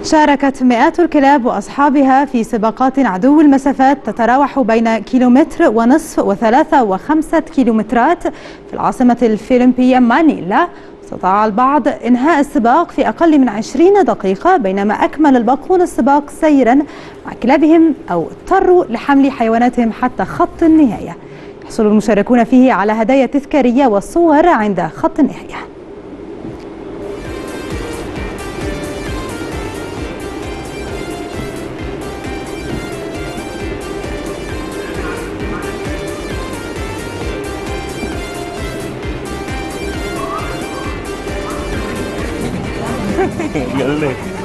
شاركت مئات الكلاب وأصحابها في سباقات عدو المسافات تتراوح بين كيلومتر ونصف وثلاثة وخمسة كيلومترات في العاصمة الفلبينية مانيلا. استطاع البعض إنهاء السباق في أقل من 20 دقيقة، بينما أكمل الباقون السباق سيرا مع كلابهم أو اضطروا لحمل حيواناتهم حتى خط النهاية. يحصل المشاركون فيه على هدايا تذكارية والصور عند خط النهاية. Galing.